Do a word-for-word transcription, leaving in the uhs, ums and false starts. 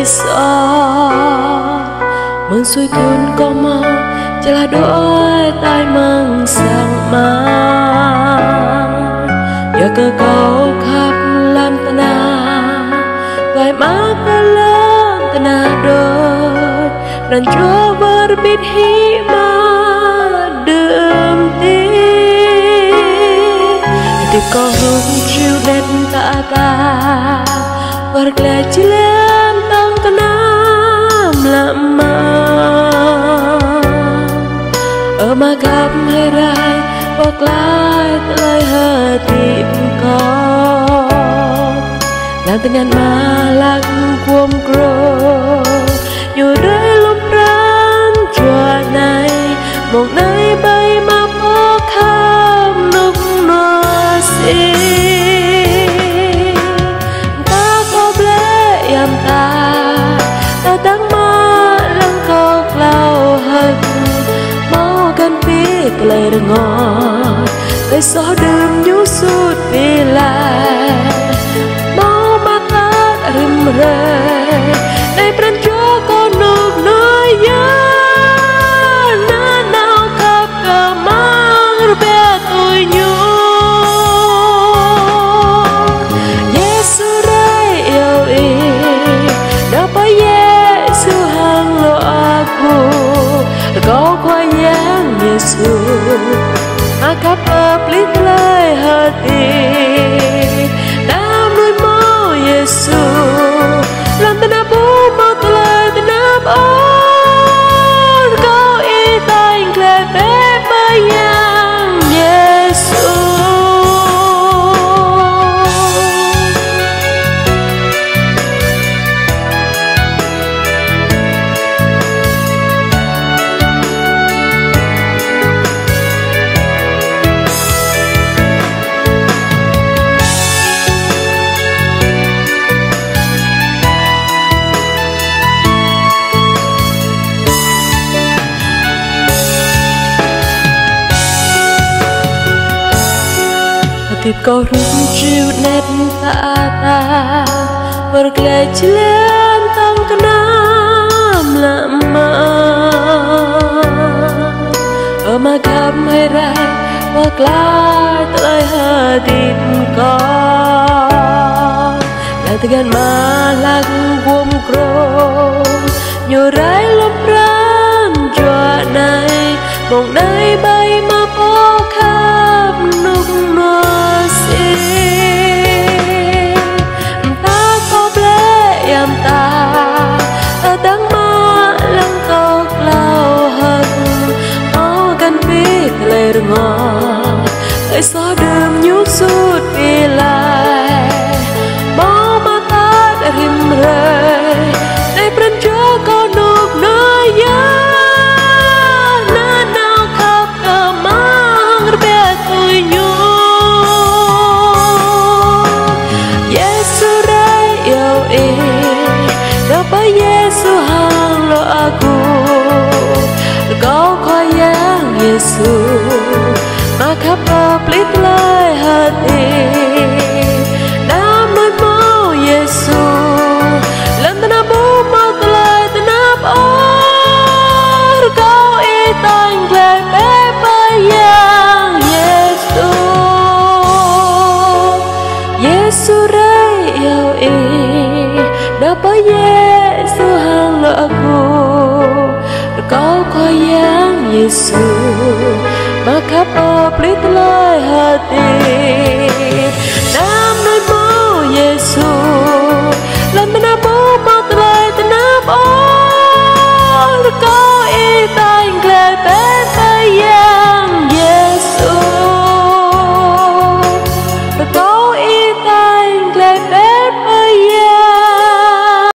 sao mừng xuôi thôn có mau chỉ là đôi tay mừng sang mang giờ cơ cầu khắp lan tana vài má cơ lan tana đôi dan chúa berbit hikmah đơm ti thì có hôm chiều đêm ta ta berkelacilan tang kenam lama Magap herai Poklai telai hati kau Lang dengan malak kuom kro Nyurai lumpran chua nai Mong nai bay ma po kham nục noa si Ta có ble yam ta Ta tăng ma lang kau klau hận play the ngọt cây gió đêm nhú sút về lại mau mà ta rìm rề đây bên chúa con nộp nơi nhớ na nào khắp cả mang bé tôi nhú Giêsu đây yêu ý dapat Yesu hang lo aku kau kuayang Yesu Akap pelit lai hati Nam nuôi mau Yesu Lan tanah bumi telai tanah on Kau itang klebe bayang Yesu Thịt có rung chiều nét ta ta Berkelacilan tang kenam lama Magap herai Poklai telai hati kau Lang dengan malak kuom kro Nyurai lumpran chua nai Mong nai bay ma po khắp nục noa si Ta có ble yam ta Ta tăng ma lang kau klau hận Mau gan biết lời ngọt Cây gió đêm nhú sút về lại Mau mà ta đã rìm rề Đây bên chúa con nộp nơi nhớ Na nào khắp cả mang bé tôi nhú Yesu đây yêu ý Dapat Yesu hang lo aku Kau kuayang Yesu Maka pelit lai hati Nam nuôi mau Yesu Lan tanah bumi telai tanah on Kau itang klebe bayang Yesu Yesu rai yêu ý Dapat Yesu hang lo aku Kau kuayang Yesu Maka pelit lai hati